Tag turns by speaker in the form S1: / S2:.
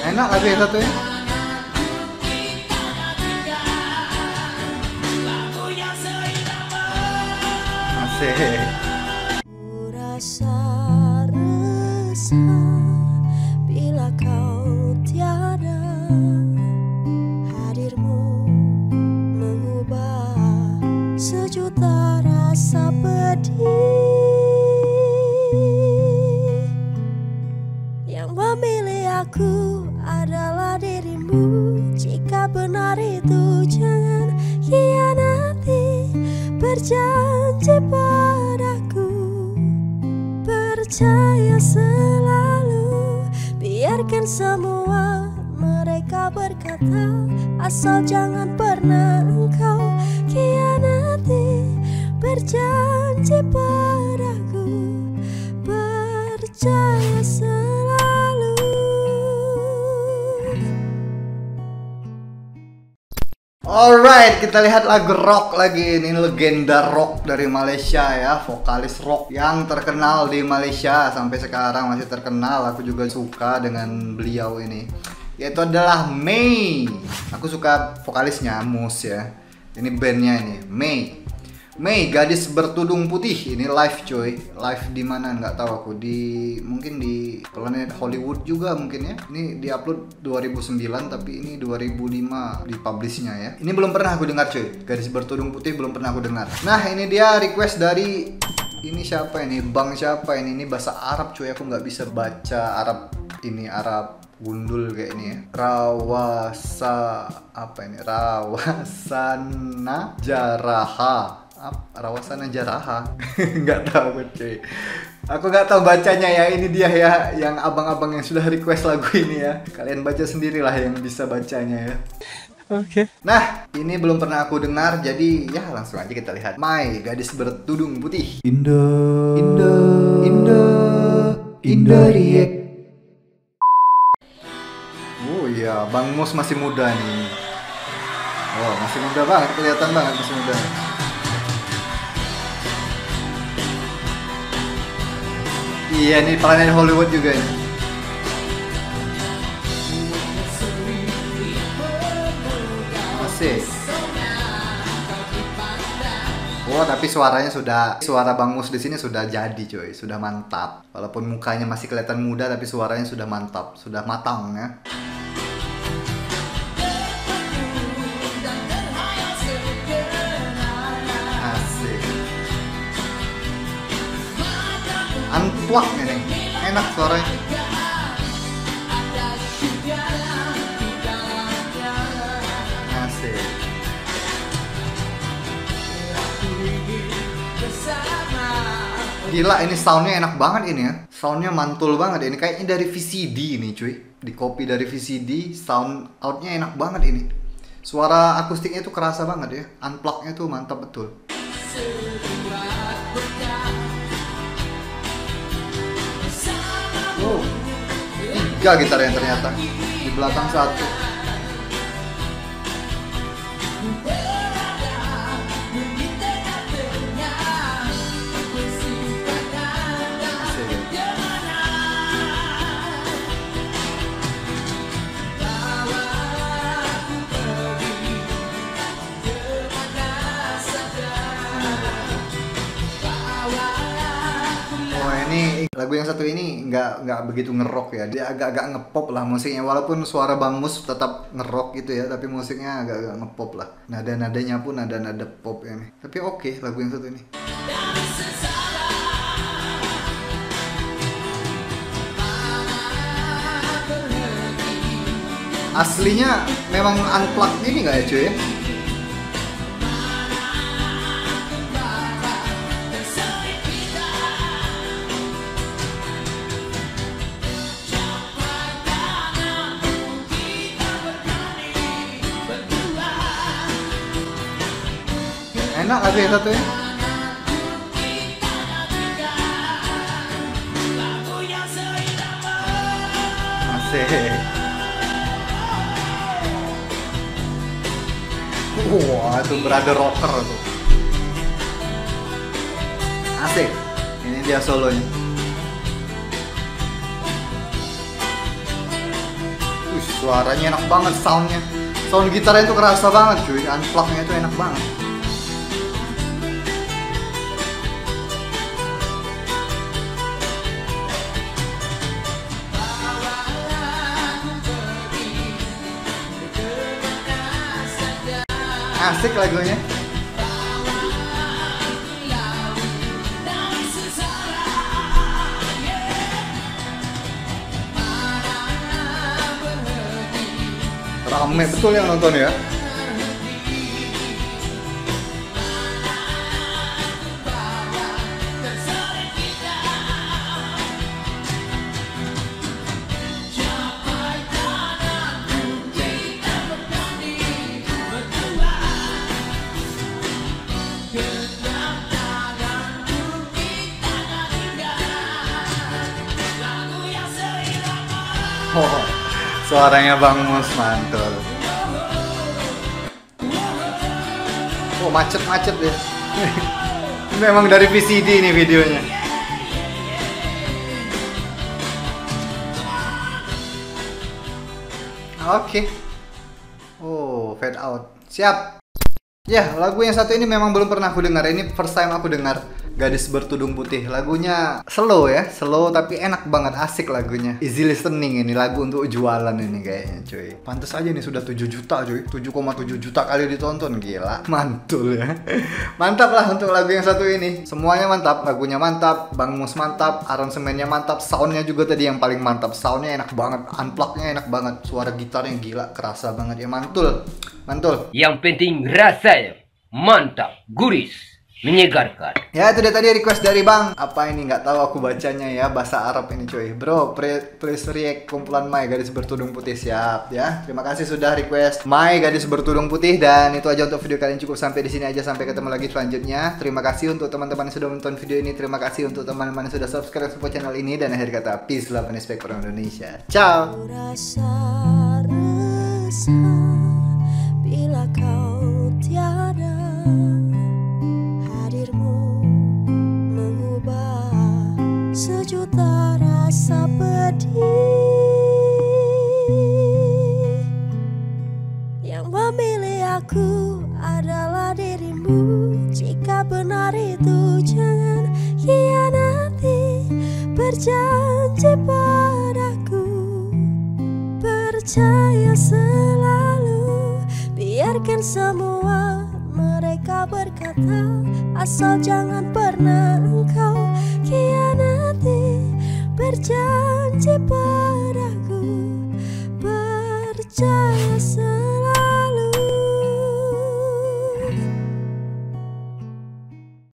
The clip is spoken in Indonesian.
S1: Enak lagu yang satu ya. Asik.
S2: Rasa resah bila kau tiada, hadirmu mengubah sejuta rasa pedih. Yang memilih aku adalah dirimu. Jika benar itu jangan khianati. Berjanji padaku, percaya selalu. Biarkan semua mereka berkata, asal jangan pernah engkau khianati. Berjanji padaku, percaya selalu.
S1: Alright, kita lihat lagu rock lagi. Ini legenda rock dari Malaysia ya, vokalis rock yang terkenal di Malaysia sampai sekarang masih terkenal. Aku juga suka dengan beliau ini, yaitu adalah May. Aku suka vokalisnya, Mus ya. Ini bandnya ini, May. May, gadis bertudung putih. Ini live coy, live di mana nggak tahu aku, mungkin di Planet Hollywood juga mungkin ya. Ini diupload 2009 tapi ini 2005 dipublishnya ya. Ini belum pernah aku dengar coy, gadis bertudung putih belum pernah aku dengar. Nah ini dia request dari ini siapa ini, Bang siapa ini bahasa Arab coy, aku nggak bisa baca Arab ini, Arab gundul kayak ini ya. Rawasana Jaraha. Rawasana Jaraha. Nggak tahu cuy, aku nggak tahu bacanya ya. Ini dia ya, yang abang-abang yang sudah request lagu ini ya. Kalian baca sendirilah yang bisa bacanya ya. Oke. Nah, ini belum pernah aku dengar, jadi ya langsung aja kita lihat. May, gadis bertudung putih. Indo Riek. Oh iya, Bang Mus masih muda nih. Oh, masih muda banget, kelihatan banget masih muda. Iya nih, Planet Hollywood juga ini. Asik. Oh, tapi suaranya suara Bang Mus di sini sudah jadi coy, sudah mantap. Walaupun mukanya masih kelihatan muda, tapi suaranya sudah mantap, sudah matang ya. Unplug nih, enak suaranya. Asik. Gila, ini soundnya enak banget ini ya. Soundnya mantul banget ini, kayaknya dari VCD ini cuy. Di copy dari VCD, sound outnya enak banget ini. Suara akustiknya tuh kerasa banget ya. Unplugnya tuh mantap betul. Oh, 3 gitar yang ternyata di belakang 1. Ini lagu yang satu ini nggak begitu ngerok ya, dia agak-agak ngepop lah musiknya, walaupun suara Bang Mus tetap ngerok gitu ya, tapi musiknya agak-agak ngepop lah, nada-nadanya pun nada-nada pop ini, tapi oke lagu yang satu ini. Aslinya memang unplugged ini nggak ya cuy ya? Enak lagu yang satu ya. Asik. Wah, itu berada rocker tuh. Asik. Ini dia solonya. Suaranya enak banget, soundnya. Sound gitarnya itu kerasa banget cuy, unplug-nya itu enak banget. Asik lagunya. Rame betul yang nonton ya. Oh, suaranya Bang Mus mantul. Oh, macet-macet ya. Memang dari VCD nih videonya. Oke. Oh, fade out. Siap. Ya, lagu yang satu ini memang belum pernah aku dengar. Ini first time aku dengar. Gadis Bertudung Putih. Lagunya slow ya, slow tapi enak banget, asik lagunya. Easy listening, ini lagu untuk jualan ini kayaknya cuy. Pantes aja nih sudah 7 juta cuy, 7,7 juta kali ditonton, gila. Mantul ya. Mantap lah untuk lagu yang satu ini. Semuanya mantap, lagunya mantap, Bang Mus mantap, aransemennya mantap, soundnya juga tadi yang paling mantap. Soundnya enak banget, unplug-nya enak banget, suara gitarnya gila, kerasa banget ya, mantul. Mantul.
S3: Yang penting rasanya mantap, guris, menyegarkan.
S1: Ya itu dia tadi request dari Bang. Apa ini nggak tahu aku bacanya ya, bahasa Arab ini cuy. Bro, please react kumpulan My Gadis Bertudung Putih. Siap ya. Terima kasih sudah request My Gadis Bertudung Putih, dan itu aja untuk video kali ini, cukup sampai di sini aja, sampai ketemu lagi selanjutnya. Terima kasih untuk teman-teman yang sudah menonton video ini. Terima kasih untuk teman-teman yang sudah subscribe support channel ini, dan akhir kata peace, love and respect for Indonesia. Ciao.
S2: Rasa resah bila kau tiada, hadirmu mengubah sejuta rasa pedih. Yang memilih aku adalah dirimu. Jika benar itu jangan khianati, berjanji padaku, percaya selalu. Biarkan semua mereka berkata, asal jangan pernah engkau khianati, berjanji padaku, percaya selalu.